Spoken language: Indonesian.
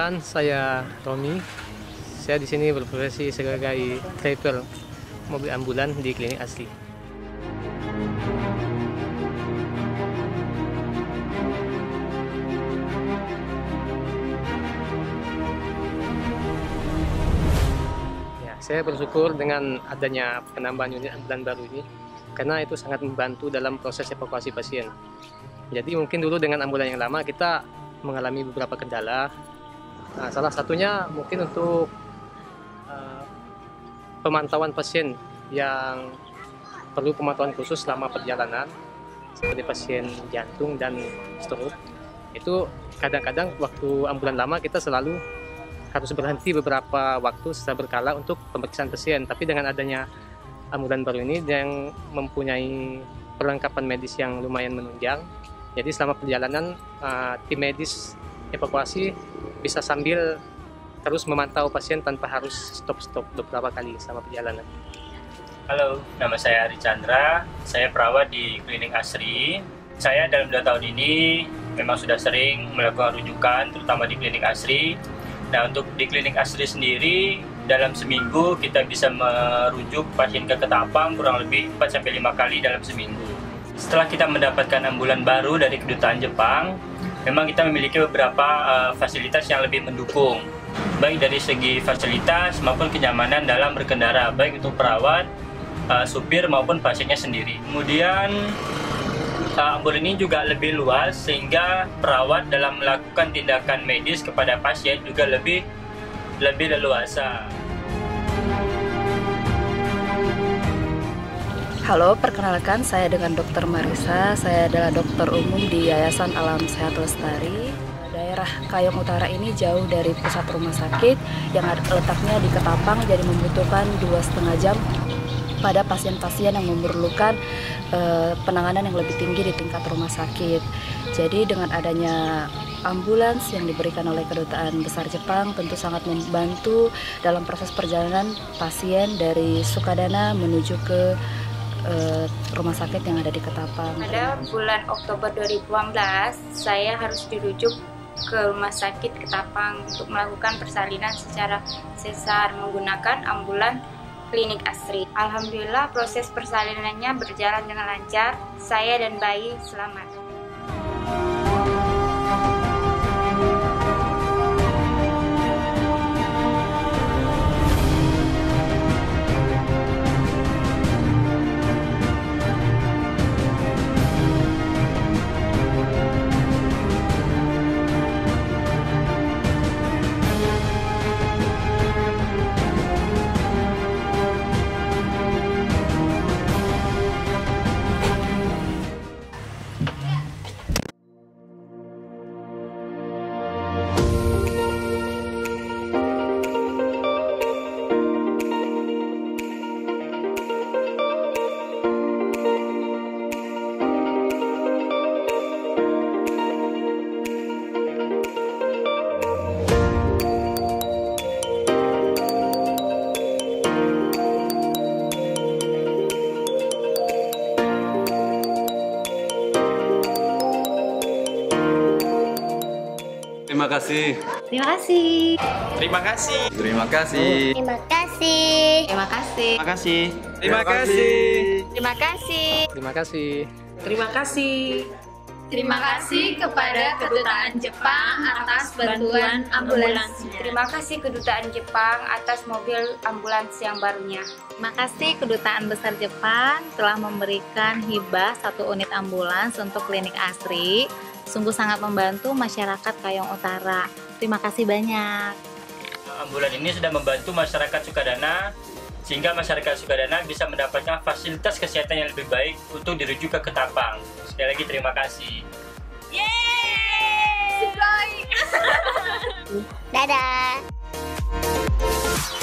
Perkenalkan, saya Romi. Saya di sini berprofesi sebagai driver mobil ambulan di klinik asri. Ya, saya bersyukur dengan adanya penambahan unit ambulan baru ini, karena itu sangat membantu dalam proses evakuasi pasien. Jadi mungkin dulu dengan ambulan yang lama kita mengalami beberapa kendala. Nah, salah satunya mungkin untuk pemantauan pasien yang perlu pemantauan khusus selama perjalanan, seperti pasien jantung dan stroke. Itu kadang-kadang waktu ambulan lama kita selalu harus berhenti beberapa waktu secara berkala untuk pemeriksaan pasien. Tapi dengan adanya ambulan baru ini yang mempunyai perlengkapan medis yang lumayan menunjang, jadi selama perjalanan tim medis evakuasi bisa sambil terus memantau pasien tanpa harus stop-stop beberapa kali selama perjalanan. Halo, nama saya Ari Chandra, saya perawat di klinik asri. Saya dalam 2 tahun ini memang sudah sering melakukan rujukan, terutama di klinik asri. Nah, untuk di klinik asri sendiri, dalam seminggu kita bisa merujuk pasien ke Ketapang kurang lebih 4-5 kali dalam seminggu. Setelah kita mendapatkan ambulan baru dari kedutaan Jepang, memang kita memiliki beberapa fasilitas yang lebih mendukung, baik dari segi fasilitas maupun kenyamanan dalam berkendara, baik untuk perawat, supir maupun pasiennya sendiri. Kemudian ambulan ini juga lebih luas sehingga perawat dalam melakukan tindakan medis kepada pasien juga lebih leluasa. Halo, perkenalkan saya dengan Dr. Marisa. Saya adalah dokter umum di Yayasan Alam Sehat Lestari. Daerah Kayong Utara ini jauh dari pusat rumah sakit yang letaknya di Ketapang, jadi membutuhkan 2,5 jam pada pasien-pasien yang memerlukan penanganan yang lebih tinggi di tingkat rumah sakit. Jadi dengan adanya ambulans yang diberikan oleh Kedutaan Besar Jepang tentu sangat membantu dalam proses perjalanan pasien dari Sukadana menuju ke rumah sakit yang ada di Ketapang. Pada bulan Oktober 2018, saya harus dirujuk ke rumah sakit Ketapang untuk melakukan persalinan secara sesar menggunakan ambulan klinik asri. Alhamdulillah proses persalinannya berjalan dengan lancar. Saya dan bayi selamat. Terima kasih. Terima kasih. Terima kasih. Terima kasih. Terima kasih. Terima kasih. Terima kasih. Terima kasih. Terima kasih. Terima kasih. Terima kasih kepada Kedutaan Jepang atas bantuan ambulans. Terima kasih Kedutaan Jepang atas mobil ambulans yang barunya. Terima kasih Kedutaan Besar Jepang telah memberikan hibah 1 unit ambulans untuk klinik asri. Sungguh sangat membantu masyarakat Kayong Utara. Terima kasih banyak. Ambulan ini sudah membantu masyarakat Sukadana sehingga masyarakat Sukadana bisa mendapatkan fasilitas kesehatan yang lebih baik untuk dirujuk ke Ketapang. Sekali lagi terima kasih. Yeay! Dadah.